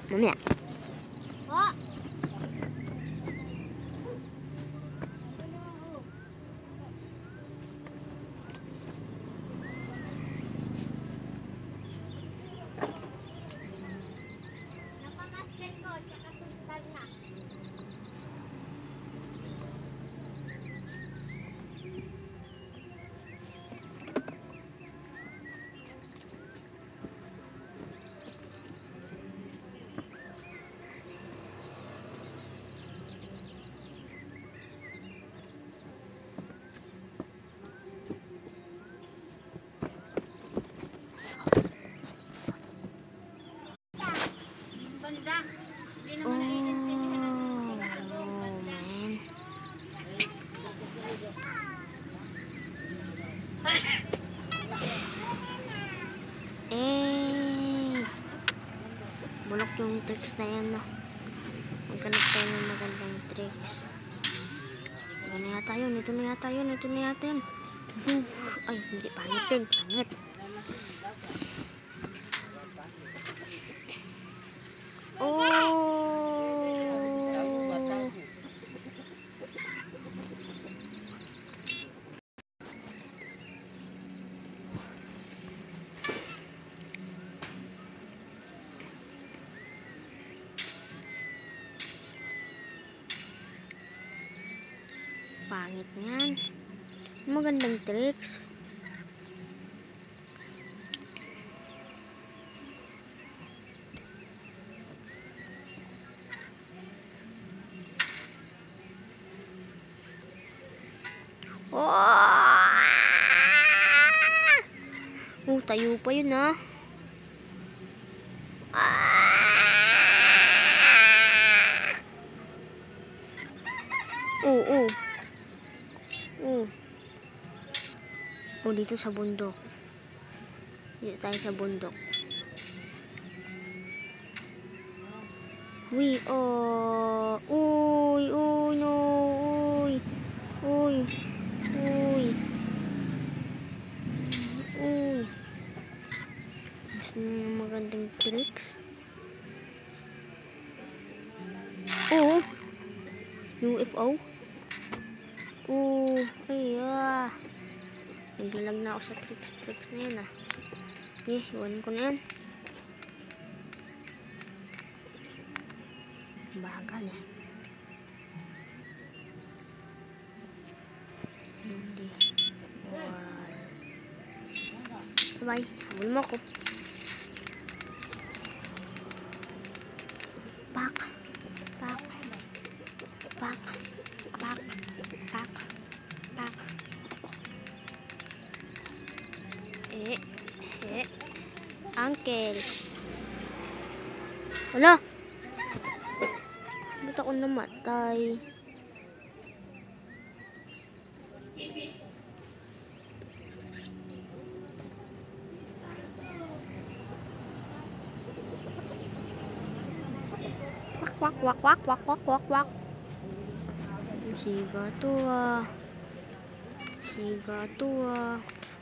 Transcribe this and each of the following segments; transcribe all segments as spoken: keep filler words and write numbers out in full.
Mamaya. Oh. Napakasken ko, tsaka sustal na. Banda. Hindi naman naiintindihan ang pinarong banda. Eh, bulok yung tricks na yan, no? Magkanap tayo ng magandang tricks. Ito na yata yun, ito na yata yun, ito na yata yun. Ay, hindi, pangit din, pangit. Oh! Pangit yan. Magandang tricks. Oh! Oh, tayo pa yun, ha? Oh, oh. Oh. Oh, dito sa bundok. Dito tayo sa bundok. Uy, oh. Uy, uy, no. Uy. Uy. Uy. Uy. Gusto nyo yung magandang tricks? Oh. U F O. Oh. Ay, ah. Naglalag na ako sa tricks, tricks na yan, ah. Eh, iwan ko na yan. Bagal, eh. Hindi. Wow. Bye. Habol mo ko. Pak. Pak. Pak. Pak. Pak. Pak. Eh. Eh. Uncle. Wala. Ba't ako namatay? Wak, wak, wak, wak, wak, wak, wak. Siga to, ah. Siga to, ah.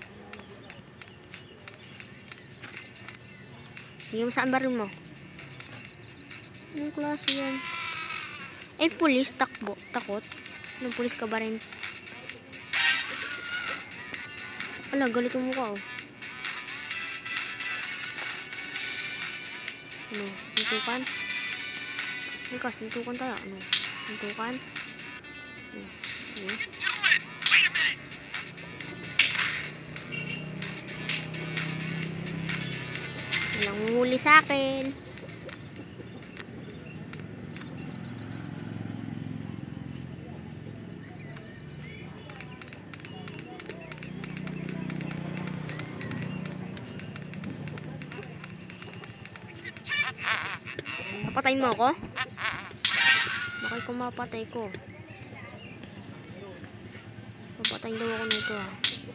Sige mo saan baril mo? Anong klase yan? Eh, pulis, takbo, takot. Anong pulis ka ba rin? Ala, galit yung mukha, oh. Ano, hintukan? Likas, hintukan tayo. Ano, hintukan? Ano, ano? Walang huli sa akin. Papatayin mo ako? Bakit kung mapatay ko? Papatayin daw ako nito, ah.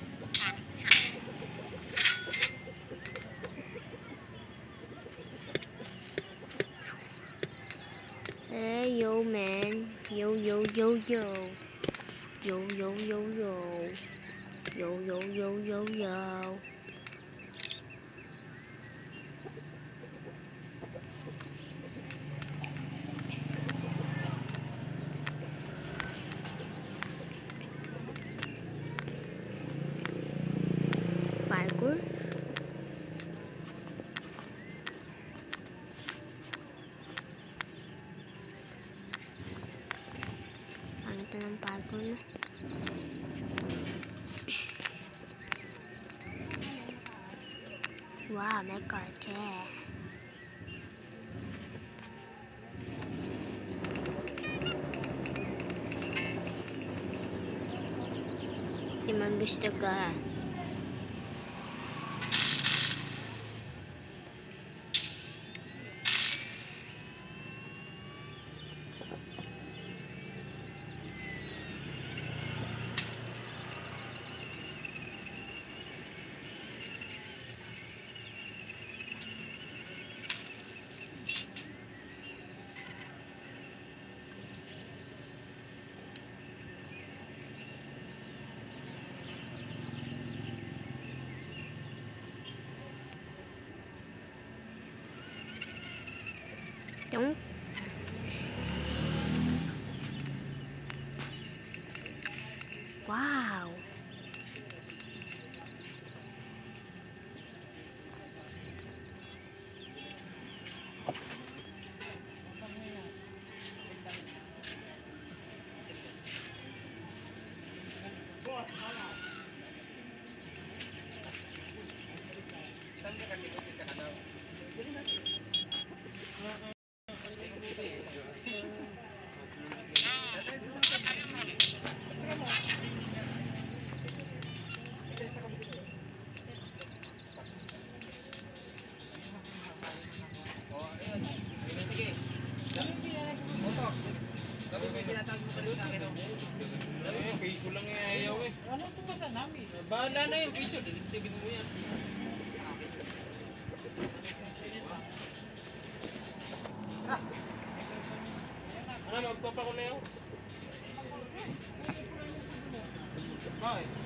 Hey, yo, man. Yo, yo, yo, yo. Yo, yo, yo, yo. Yo, yo, yo, yo, yo. parkour. Ano ito ng parkour na? Wow, may karte. Di man gusto ka. Yung wow. Bahala na yung video, dilitigin mo yan. Ano, magpapako na yun? Bakit?